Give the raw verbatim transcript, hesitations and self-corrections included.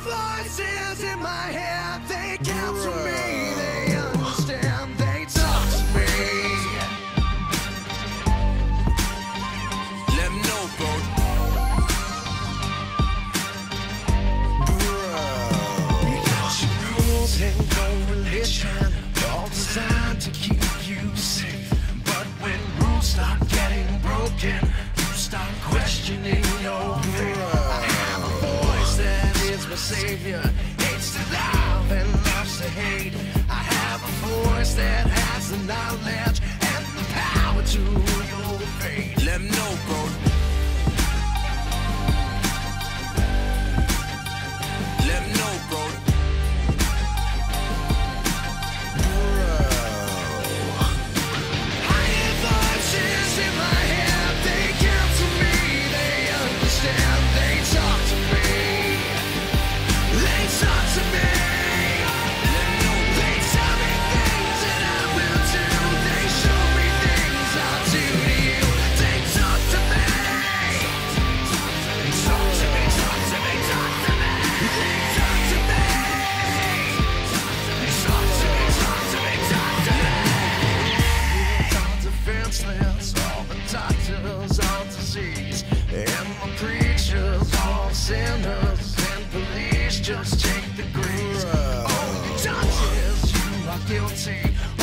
voices in my head, they counsel me, they understand, they talk to me. Let 'em know, bro. Because your rules ain't no religion, all designed to keep you safe. But when rules start getting broken, you start questioning your faith. I have a voice that is my savior, hates to love and loves to hate. I have a voice that has the knowledge and the power to your fate. Let 'em know, bro. Let 'em know, bro. I hear voices in my head, they counsel me, they understand, they talk to me. They talk to me. Let 'em know. They tell me things that I will do. They show me things I'll do to you. They talk to me. Talk to me, talk to me, talk to me. They talk to me. Talk to me, talk to me, talk to me. All defenseless, all the doctors, all disease, and my preachers, all sinners, and police just take the grace. All the judges, you are guilty.